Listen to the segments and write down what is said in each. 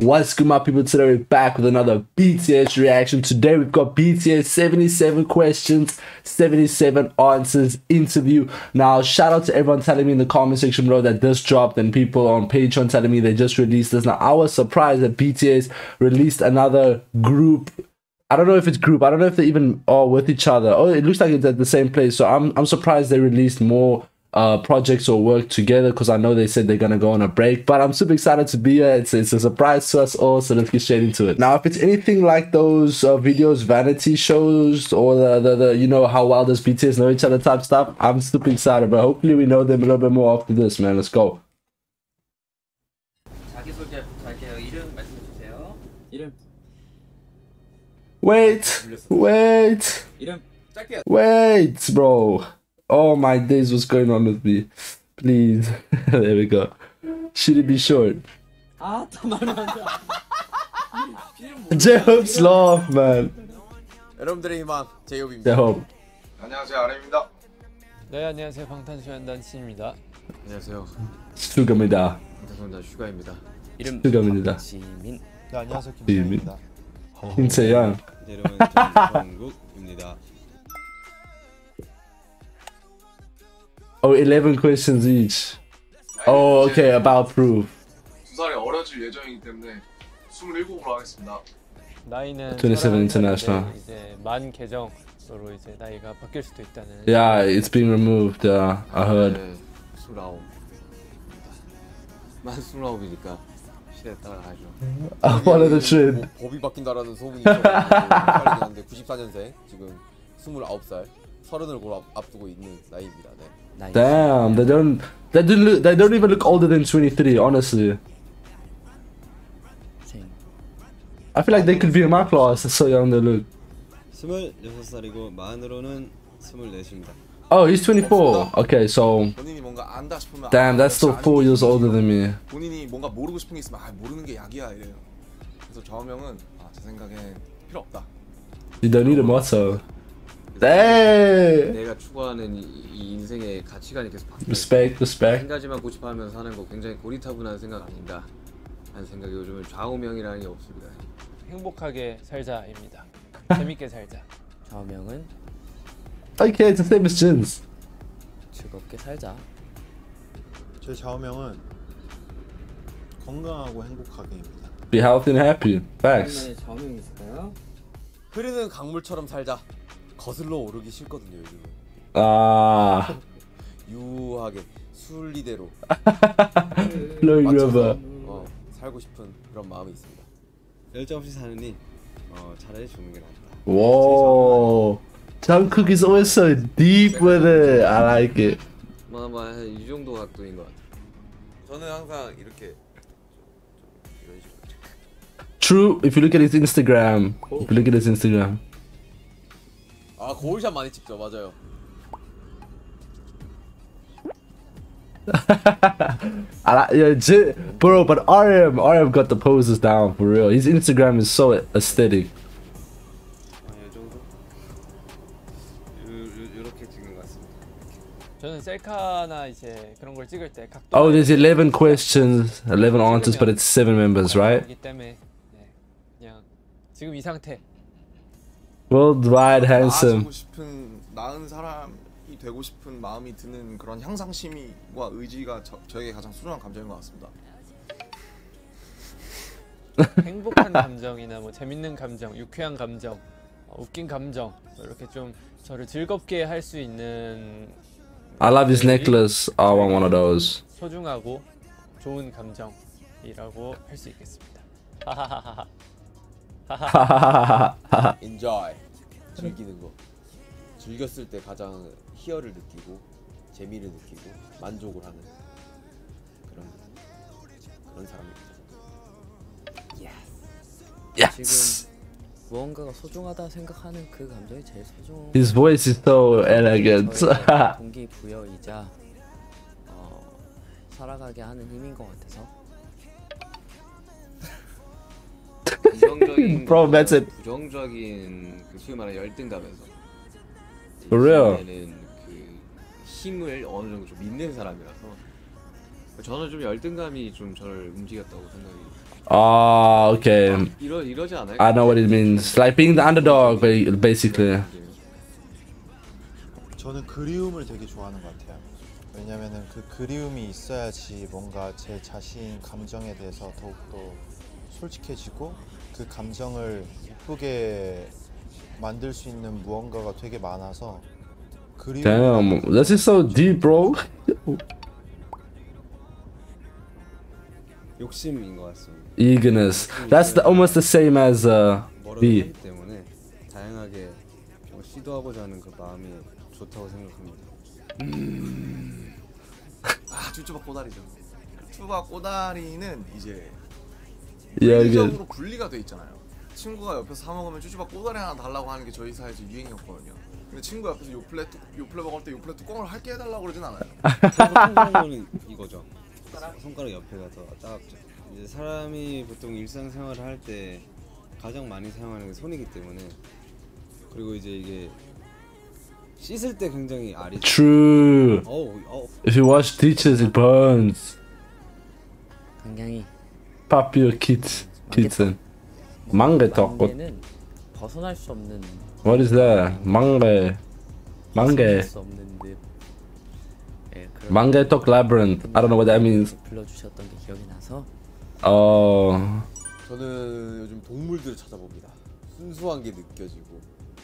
What's good, my people? Today we're back with another BTS reaction. Today we've got BTS 77 questions, 77 answers interview. Now, shout out to everyone telling me in the comment section below that this dropped, and people on Patreon telling me they just released this. Now, I was surprised that BTS released another group. I don't know if it's group. I don't know if they even are with each other. Oh, it looks like it's at the same place. So I'm surprised they released more projects or work together, because I know they said they're gonna go on a break, but I'm super excited to be here. It's a surprise to us all, so let's get straight into it. Now, if it's anything like those videos, vanity shows, or the you know, how well does BTS know each other type stuff, I'm super excited, but hopefully we know them a little bit more after this, man. Let's go. Wait, bro. Oh my days, what's going on with me? Please. There we go. Should it be short? J-Hope's laugh, man. 여러분들의 희망, 제이홉입니다. J-Hope. 안녕하세요, 아렘입니다. 네, 안녕하세요. 방탄소년단 신입니다. 안녕하세요. 슈가입니다. 방탄소년단 슈가입니다. 이름 슈가입니다. 지민. 네, 안녕하세요. 김태현입니다. 김태양. 이름은 정국입니다. Oh, 11 questions each. Oh, okay, about proof. 2살이 어려질 예정이기 때문에 27으로 하겠습니다. 나이는 27 international. 이제 만 계정으로 이제 나이가 바뀔 수도 있다는. Yeah, it's being removed. I heard. 네, 29. 만 29이니까 시대에 따라가야죠. I follow the trend. 법이 바뀐다라는 소문이 있었는데 94년생, 지금 29살, 30을 곧 앞두고 있는 나이입니다. 네. Damn, they don't even look older than 23, honestly. I feel like they could be in my class. That's so young they look. 26살이고 만으로는 24입니다. Oh, he's 24. Okay, so 본인이 뭔가 안다 싶으면 damn, that's still 4 years older than me. 본인이 뭔가 모르고 싶은 게 있으면 모르는 게 약이야 이래요. 그래서 저 형은 제 생각엔 필요 없다. You don't need a motto. Hey! 내가 추구하는 이 인생의 가치관이 계속 바뀌어. Respect. 한 가지만 고집하면서 사는 거 굉장히 고리타분한 생각 아닌가 하는 생각이 요즘은 좌우명이라는 게 없습니다. 행복하게 살자입니다. 재밌게 살자. 좌우명은 Okay, it's the same as Jin's. 즐겁게 살자. 제 좌우명은 건강하고 행복하게입니다. Be healthy and happy. Facts. 좌우명이 있을까요? 흐르는 강물처럼 살자. 거슬러 오르기 싫거든요 요즘은. 유하게 순리대로 Flowing river. 살고 싶은 그런 마음이 있습니다. 열정 없이 사느니 차라리 죽는 게 낫다. Whoa. Jungkook is always so deep with it. I like it. 이 정도 각도인 것 같아요. 저는 항상 이렇게 이런 식으로. True, if you look at his Instagram. 거울샷 많이 찍죠, 맞아요. Bro, but RM got the poses down for real. His Instagram is so aesthetic. 이 정도? 이렇게 찍는 것 같습니다. 저는 셀카나 이제 그런 걸 찍을 때 각도. Oh, there's 11 questions, 11 answers, but it's 7 members, right? 그렇기 때문에 네, 그냥 지금 이 상태. Worldwide handsome. 나아지고 싶은 나은 사람이 되고 싶은 마음이 드는 그런 향상심과 의지가 저에게 가장 소중한 감정인 것 같습니다. 행복한 감정이나 뭐 재밌는 감정, 유쾌한 감정, 웃긴 감정, 이렇게 좀 저를 즐겁게 할 수 있는. I love his necklace. I want one of those. 소중하고 좋은 감정이라고 할 수 있겠습니다. Enjoy. 즐기는 거. 즐겼을 때 가장 희열을 느끼고 재미를 느끼고 만족을 하는 그런 사람입니다. Yes. 지금 무언가가 소중하다 생각하는 그 감정이 제일 소중. His voice is so elegant. 동기부여이자 살아가게 하는 힘인 것 같아서. 부정적인 Bro, that's it. 부정적인 그 소위 말하는 열등감에서 For real. 그 힘을 어느 정도 좀 믿는 사람이라서 저는 좀 열등감이 좀 저를 움직였다고 생각이. Oh, okay. 이러지 않아요? I know what it means. Like being the underdog, basically. 저는 그리움을 되게 좋아하는 것 같아요. 왜냐면은 그 그리움이 있어야지 뭔가 제 자신 감정에 대해서 더욱더 솔직해지고 그 감정을 기쁘게 만들 수 있는 무언가가 되게 많아서 그리움. Damn, this is so deep, bro. 욕심인 것 같습니다. Eagerness. That's almost the same as 뭐라도 B. 하기 때문에 다양하게 시도하고자 하는 그 마음이 좋다고 생각합니다. 아 쭈쭈바 꼬다리죠. 쭈쭈바 꼬다리는 이제 Yeah, good. 물리적으로 분리가 돼 있잖아요. 친구가 옆에서 사 먹으면 쭈쭈바 꼬다리 하나 달라고 하는 게 저희 사회에서 유행이었거든요. 근데 친구 옆에서 요플레 먹을 때 요플레 뚜껑을 할게 해달라고 그러진 않아요. 통상적으로는 이거죠. 손가락 옆에가 더 따갑죠. 이제 사람이 보통 일상생활을 할 때 가장 많이 사용하는 게 손이기 때문에, 그리고 이제 이게 씻을 때 굉장히 알이 True. 어우 If you wash dishes, it burns. 굉장히 Pop your kitten. Mangetok. 만개는 벗어날 수 없는 What is that? Mange. 벗어날 수 없는 늪. 예, 그런 Mangetok labyrinth. I don't know what that means. 불러주셨던 게 기억이 나서 Oh. 저는 요즘 동물들을 찾아봅니다. 순수한 게 느껴지고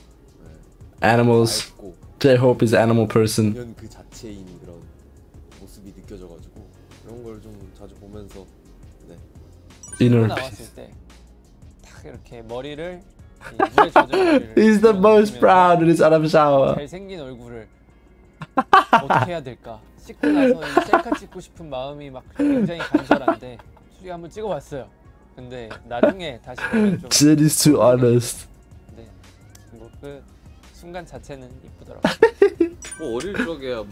Animals. 맑고 J-Hope is animal person. 그냥 그 자체인 그런 모습이 느껴져가지고 그런 걸 좀 자주 보면서 네. Inner. 나왔을 때 딱 이렇게 머리를 이 물에 젖은 머리를 He's the most proud when he's out of shower. 잘생긴 얼굴을 어떻게 해야 될까? 씻고 나서 이 셀카 찍고 싶은 마음이 막 굉장히 간절한데 솔직히 한번 찍어봤어요. 근데 나중에 다시 보면 좀 Jin is too honest. 네, 뭐그 순간 자체는 이쁘더라고. 뭐 어릴 적에야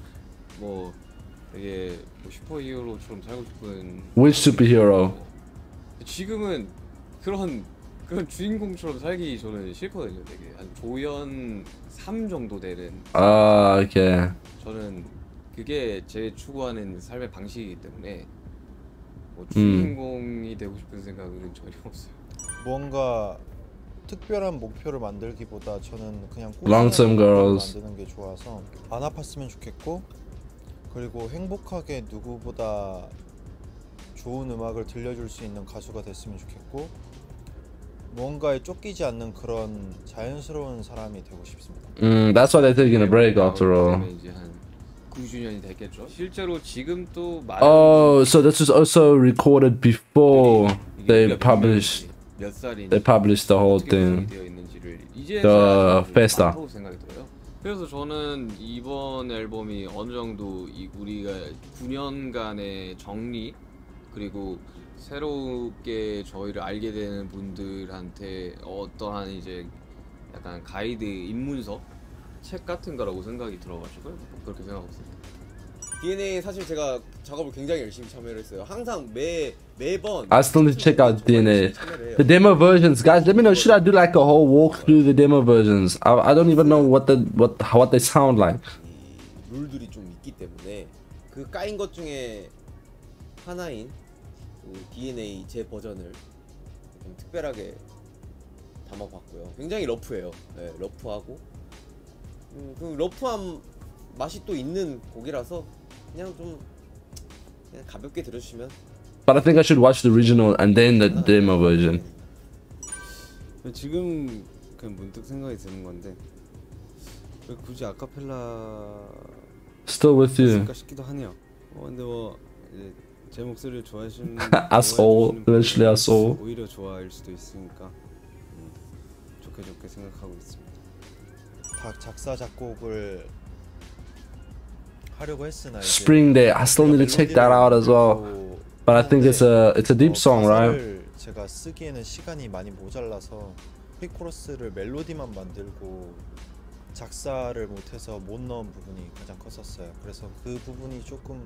뭐 되게 뭐 슈퍼히어로처럼 살고 싶은. Which superhero? 지금은 그런 주인공처럼 살기 저는 싫거든요. 되게 한 조연 3 정도 되는. Ah, okay. 저는 그게 제 추구하는 삶의 방식이기 때문에 뭐 주인공이 되고 싶은 생각은 전혀 없어요. 뭔가 특별한 목표를 만들기보다 저는 그냥 Long-term goals. 만드는 게 좋아서 안 아팠으면 좋겠고, 그리고 행복하게 누구보다 좋은 음악을 들려줄 수 있는 가수가 됐으면 좋겠고, 무언가에 쫓기지 않는 그런 자연스러운 사람이 되고 싶습니다. That's why they're taking a break after all. 이제 한 9주년이 됐겠죠. 실제로 지금 또 Oh, so this was also recorded before they published. 몇 살인지 They published the whole 어떻게 thing. 되어 있는지를 이제 The Festa. 많다고 생각이 들어요. 그래서 저는 이번 앨범이 어느 정도 우리가 9년간의 정리, 그리고 새롭게 저희를 알게 되는 분들한테 어떠한 이제 약간 가이드 입문서 책 같은 거라고 생각이 들어가지고 그렇게 생각하고 있습니다. DNA 사실 제가 작업을 굉장히 열심히 참여를 했어요. 항상 매번 I still need to check out DNA. 참여를 해요. The demo versions, guys. Let me know. Should I do like a whole walk through the demo versions? I don't even know what they sound like. 이 룰들이 좀 있기 때문에 그 까인 것 중에 하나인 그 DNA 제 버전을 좀 특별하게 담아봤고요. 굉장히 러프해요. 네, 러프하고 그 러프한 맛이 또 있는 곡이라서 그냥 가볍게 들으시면. But I think I should watch the original and then the demo version. 지금 그냥 문득 생각이 드는 건데 왜 굳이 아카펠라 Still with you. 쓸까 싶기도 하네요. 근데 뭐 이제 제 목소리를 좋아하시는 Asshole. Literally asshole. 오히려 좋아할 수도 있으니까 좋게 생각하고 있습니다. 다 작사 작곡을 하려고 했으나 이제 Spring Day. I still need to check that out as well. But I think it's a deep song, right? 가사를 제가 쓰기에는 시간이 많이 모자라서 프리코러스를 멜로디만 만들고 작사를 못해서 못 넣은 부분이 가장 컸었어요. 그래서 그 부분이 조금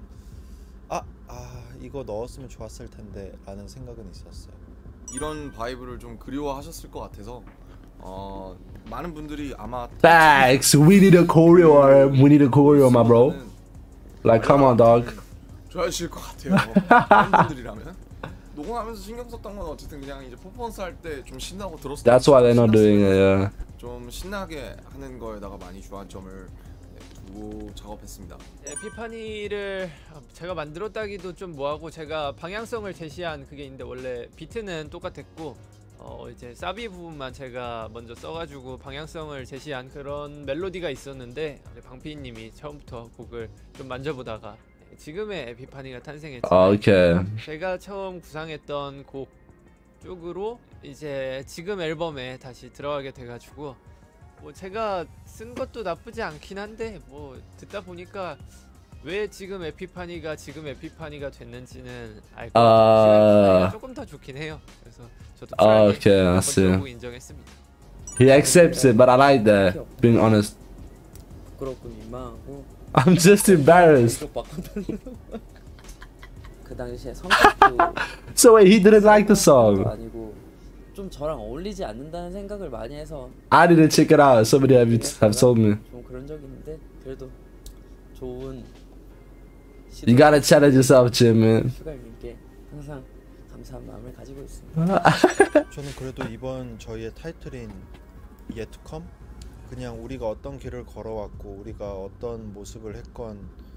이거 넣었으면 좋았을 텐데 라는 생각은 있었어요. 이런 바이브를 좀 그리워하셨을 것 같아서 많은 분들이 아마 Facts. We need a choreo, my bro. Like, come on, dog. 좋아하실 것 같아요. 팬분들이라면. 녹음하면서 신경 썼던 건 어쨌든 그냥 이제 퍼포먼스 할 때 좀 신나고 들었을 때 That's why they're not doing it. Yeah. 좀 신나게 하는 거에다가 많이 주안점을 두고 작업했습니다. 에피파니를 제가 만들었다기도 좀 뭐하고 제가 방향성을 제시한 그게 있는데 원래 비트는 똑같았고 이제 사비 부분만 제가 먼저 써가지고 방향성을 제시한 그런 멜로디가 있었는데 방피디님이 처음부터 곡을 좀 만져보다가 지금의 에피파니가 탄생했지만 Okay. 제가 처음 구상했던 곡 쪽으로 이제 지금 앨범에 다시 들어가게 돼가지고 뭐 제가 쓴 것도 나쁘지 않긴 한데 뭐 듣다 보니까 왜 지금 에피파니가 됐는지는 알 것 같아요. 조금 더 좋긴 해요. 그래서 저도 Okay, I 한번 see. 들어보고 인정했습니다. He accepts it, but I like that. Being honest. 부끄럽고 민망하고 I'm just embarrassed. 이거 바꿔달라고. 그 당시에 성격도 So wait, he didn't like the song. 아니고 좀 저랑 어울리지 않는다는 생각을 많이 해서 I didn't check it out. Somebody have told me. 좀 그런 적이 있는데 그래도 좋은 You gotta challenge yourself, Jim, man. 슈갈님께 항상 감사한 마음을 가지고 있습니다. 저는 그래도 이번 저희의 타이틀인 Yet to Come 그냥 우리가 어떤 길을 걸어왔고 우리가 어떤 모습을 했건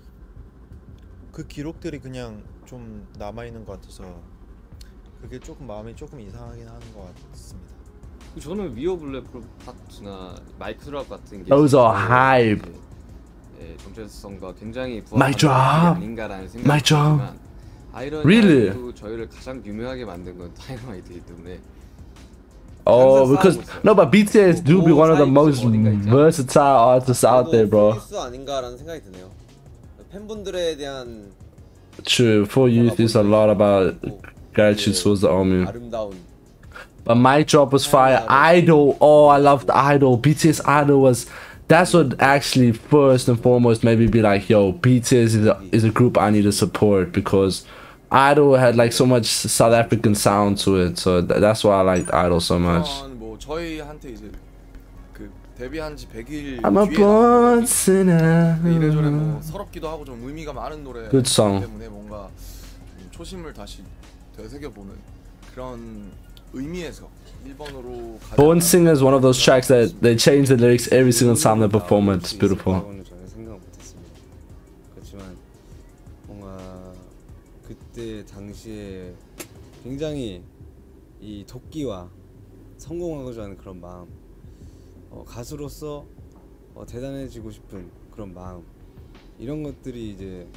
그 기록들이 그냥 좀 남아있는 것 같아서 그게 조금 마음이 조금 이상하긴 하는 것 같습니다. 저는 위어 블랙 파트나 마이크 드랍 같은 게 Those are hype. 정체성과 굉장히 Mic 부합하는 drop. 게 아닌가라는 생각이 Mic drop. 들지만 Really? 아이러니도 저희를 가장 유명하게 만든 건 다이너마이트이기 때문에 Oh, because no, but BTS do be one of the most versatile artists out there, bro. 프로듀스 아닌가라는 생각이 드네요. 팬분들에 대한 True. For youth, it's a lot about gratitude towards the army. 아름다운 But Mic Drop was fire. Idol. Oh, I loved Idol. BTS Idol was. That's what actually first and foremost made me be like, yo, BTS is a group I need to support because Idol had like so much South African sound to it. So that's why I liked Idol so much. 뭐 저희한테 이제 그 데뷔한 지 100일 I'm a 뒤에 born 나온 sinner. 이래저래 뭐 서럽기도 하고 좀 의미가 많은 노래 Good song. 때문에 뭔가 초심을 다시 되새겨보는 그런 의미에서 1번으로 Born Singer is one of those tracks that they change the lyrics every single time they perform it. It's beautiful. 저는 생각 못했습니다. 그렇지만 뭔가 그때 당시에 굉장히 이 도끼와 성공하고자 하는 그런 마음, 가수로서 대단해지고 싶은 그런 마음, 이런 것들이 이제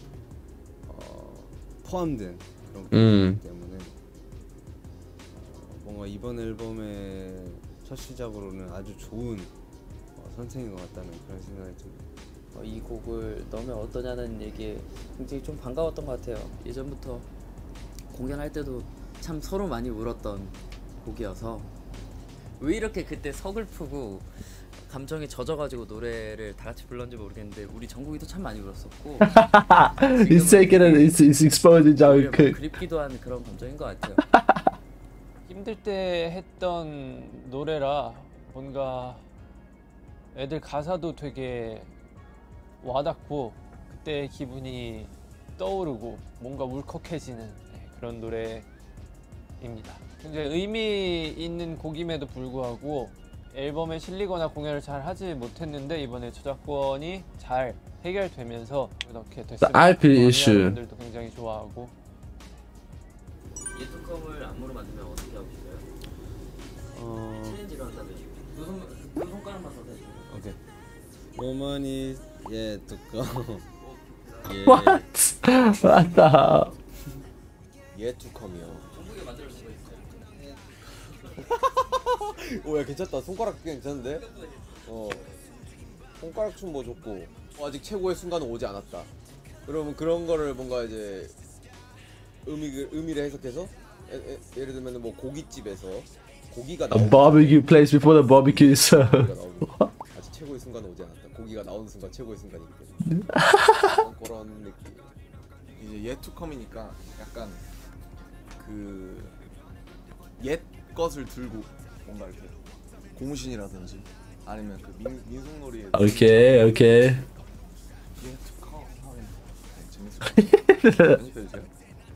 포함된 그런 것이기 때문에 뭔가 이번 앨범의 첫 시작으로는 아주 좋은 선택인 것 같다는 그런 생각이 듭니다. 이 곡을 넣으면 어떠냐는 얘기에 굉장히 좀 반가웠던 것 같아요. 예전부터 공연할 때도 참 서로 많이 울었던 곡이어서 왜 이렇게 그때 서글프고 감정에 젖어가지고 노래를 다 같이 불렀는지 모르겠는데 우리 정국이도 참 많이 울었었고 He's taking it. He's exposing Jungkook. 그립기도 한 그런 감정인 것 같아요. 힘들 때 했던 노래라 뭔가 애들 가사도 되게 와닿고 그때 기분이 떠오르고 뭔가 울컥해지는 그런 노래입니다. 굉장히 의미 있는 곡임에도 불구하고 앨범에 실리거나 공연을 잘 하지 못했는데 이번에 저작권이 잘 해결되면서 이렇게 됐습니다. The IP issue. 분들도 굉장히 좋아하고. 예투컴을 안무로 만들면 어떻게 하고 싶어요? 챌린지로 한다면 두 손가락만 써도 돼요. 오케이. woman is yet to come. What? What the hell? yet to come이요. 정국이가 만들 수가 있어요. 오야 괜찮다. 손가락 그냥 괜찮은데? 손가락 춤 뭐 좋고 아직 최고의 순간은 오지 않았다. 그러면 그런 거를 뭔가 이제 의미를 해석해서 예를 들면 뭐 고깃집에서 고기가 A barbecue place before the barbecue is served. 아직 최고의 순간은 오지 않았다. 고기가 나오는 순간 최고의 순간이기 때문에 그런 느낌. 이제 Yet to Come이니까 약간 그 옛 것을 들고 뭔가 이렇게 고무신이라든지 아니면 그 민속놀이에 Okay, okay. Yet to Come 하면 재밌을 편집해주세요.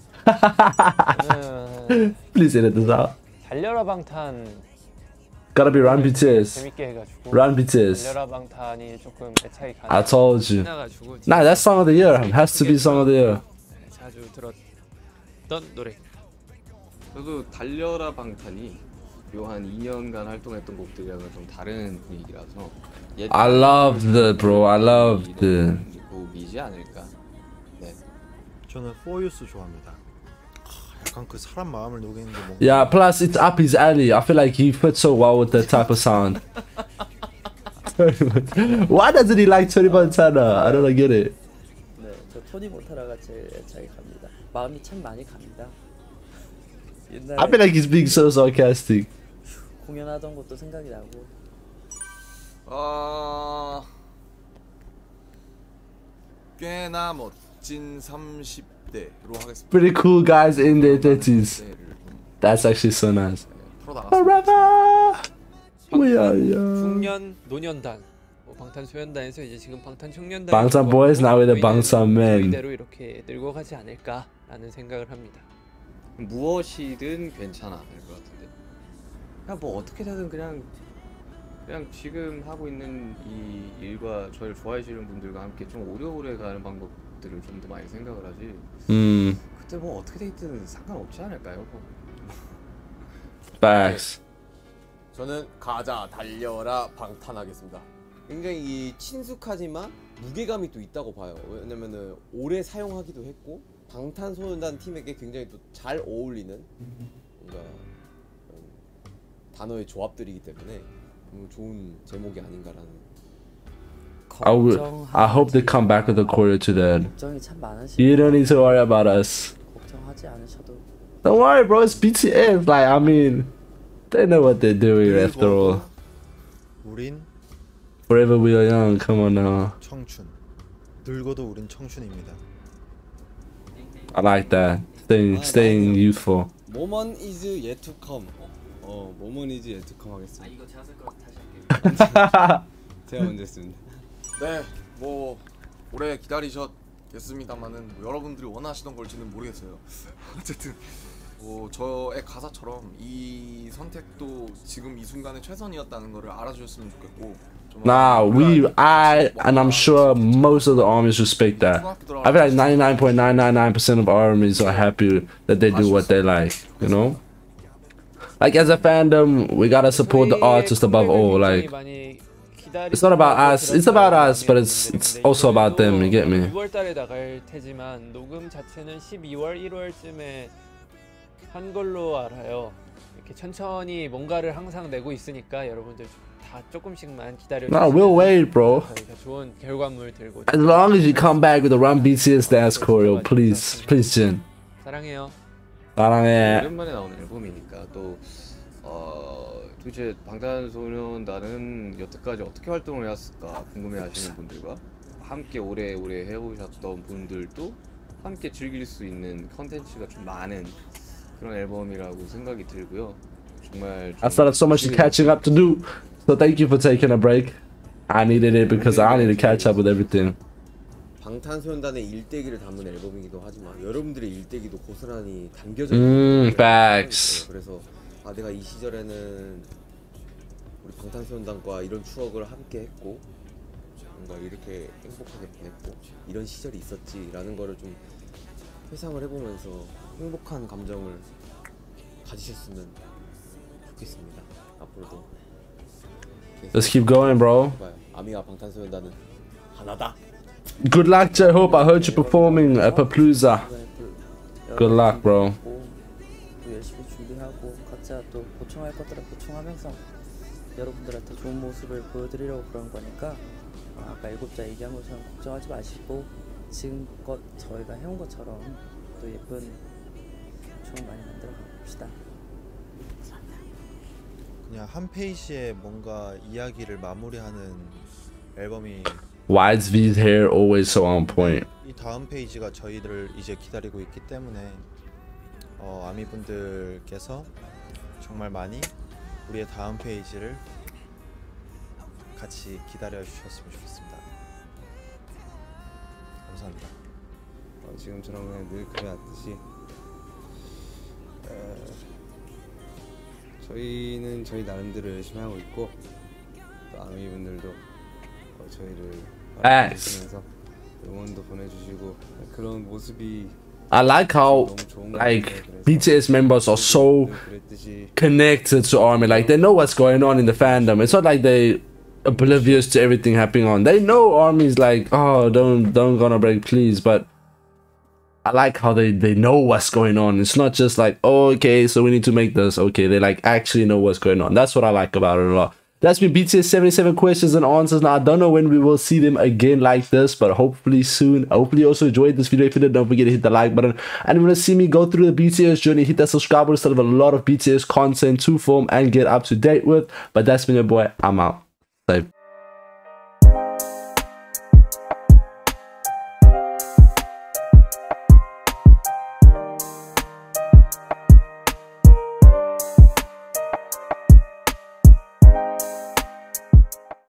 저는 Please edit this out. 달려라 방탄 Gotta be Run BTS. 재밌게 해가지고 Run BTS. 달려라 방탄이 조금 애착이 I 가는 told you. 나가지고 Nah, that's song of the year. Has to be song of the year. 자주 들었던 노래. 저도 달려라 방탄이 묘한 2년간 활동했던 곡들이랑은 좀 다른 분위기라서 I loved it, bro. I loved it. 곡이지 않을까. 네. 저는 포유스 좋아합니다. 약간 그 사람 마음을 녹이는 게 뭔가 Yeah, plus it's up his alley. I feel like he fits so well with that type of sound. Why doesn't he like Tony Montana? I don't get it. 네, 저 토니 몬타나가 제일 애착이 갑니다. 마음이 참 많이 갑니다. 옛날에 I feel like he's being so sarcastic. 공연하던 것도 생각이 나고. 꽤나 멋진 30대로 하겠습니다. Pretty cool guys in their 30s. That's actually so nice. Forever we are young. 중년 노년단 뭐 방탄소년단에서 이제 지금 방탄청년단 Bangtan boys now with the Bangtan men. 이대로 이렇게 늙어가지 않을까라는 생각을 합니다. 무엇이든 괜찮아 될 것 같은데. 그냥 뭐 어떻게 되든 그냥 지금 하고 있는 이 일과 저를 좋아하시는 분들과 함께 좀 오래오래 가는 방법들을 좀 더 많이 생각을 하지. 그때 뭐 어떻게 되든 상관없지 않을까요? Facts. 저는 가자 달려라 방탄하겠습니다. 굉장히 이 친숙하지만 무게감이 또 있다고 봐요. 왜냐면은 오래 사용하기도 했고 방탄소년단 팀에게 굉장히 또 잘 어울리는 뭔가 단어의 조합들이기 때문에 너무 좋은 제목이 아닌가라는. I hope they come back with a choreo to that. 걱정이 참 많으시고 You don't need to worry about us. 걱정하지 않으셔도 Don't worry, bro. It's BTS. Like, I mean, they know what they're doing after all. 우린 Forever we are young. Come on now. 청춘. 늙어도 우린 청춘입니다. I like that. Staying youthful. Moment is yet to come. Moment is yet to come 하겠습니다. 이거 제가 쓸 거라서 다시 할게요. 제가 먼저 했습니다. 네, 뭐 오래 기다리셨겠습니다만은 뭐 여러분들이 원하시던 걸지는 모르겠어요. 어쨌든 뭐 저의 가사처럼 이 선택도 지금 이 순간의 최선이었다는 거를 알아주셨으면 좋겠고. Nah, and I'm sure most of the armies respect that. I feel like 99.999% of armies are happy that they do what they like, you know? Like, as a fandom, we gotta support the artist above all. Like, it's not about us, it's about us, but it's also about them, you get me? 6월달에 나갈 테지만 녹음 자체는 12월, 1월쯤에 한 걸로 알아요. 이렇게 천천히 뭔가를 항상 내고 있으니까 여러분들 다 조금씩만 기다려. Nah, we'll wait, bro. 저희가 좋은 결과물 들고. As long as you come back with a Run BTS dance choreo, please, Jin. 사랑해요. 사랑해. 오랜만에 나온 앨범이니까 또 도대체 방탄소년단은 여태까지 어떻게 활동을 해왔을까 궁금해하시는 분들과 함께 오래오래 해오셨던 분들도 함께 즐길 수 있는 컨텐츠가 좀 많은 그런 앨범이라고 생각이 들고요. 정말 I still have so much catching up to do. So thank you for taking a break. I needed it because I need to catch up with everything. 방탄소년단의 일대기를 담은 앨범이기도 하지만 여러분들의 일대기도 고스란히 담겨져 있는 Facts. 그래서 내가 이 시절에는 우리 방탄소년단과 이런 추억을 함께 했고 뭔가 이렇게 행복하게 보냈고 이런 시절이 있었지라는 거를 좀 회상을 해보면서 행복한 감정을 가지셨으면 좋겠습니다. 앞으로도 Let's keep going, bro. 아미와 방탄소년단은 하나다. Good luck, J-Hope. I heard you performing at Papalooza. Good luck, bro. 또 열심히 준비하고 각자 또 보충할 것들을 보충하면서 여러분들한테 좋은 모습을 보여드리려고 그런 거니까 아까 7자 얘기한 것처럼 걱정하지 마시고 지금껏 저희가 해온 것처럼 또 예쁜 추억 많이 만들어 봅시다. 그냥 한 페이지에 뭔가 이야기를 마무리하는 앨범이 Why's V's hair always so on point? 이 다음 페이지가 저희들을 이제 기다리고 있기 때문에 아미분들께서 정말 많이 우리의 다음 페이지를 같이 기다려 주셨으면 좋겠습니다. 감사합니다. 지금처럼 그냥 늘 그래왔듯이 저희는 저희 나름대로 열심히 하고 있고 또 아미분들도 저희를 바라보시면서 응원도 보내주시고 그런 모습이 I like how like BTS members are so connected to ARMY. Like they know what's going on in the fandom. It's not like they oblivious to everything happening on. They know ARMY's like, oh, don't gonna break, please. But I like how they know what's going on. It's not just like, oh, okay, so we need to make this. Okay, they like actually know what's going on. That's what I like about it a lot. That's been BTS 77 questions and answers. Now, I don't know when we will see them again like this, but hopefully soon. Hopefully you also enjoyed this video. If you did, don't forget to hit the like button. And if you want to see me go through the BTS journey, hit that subscribe button. Still have a lot of BTS content to film and get up to date with. But that's been your boy. I'm out. Safe.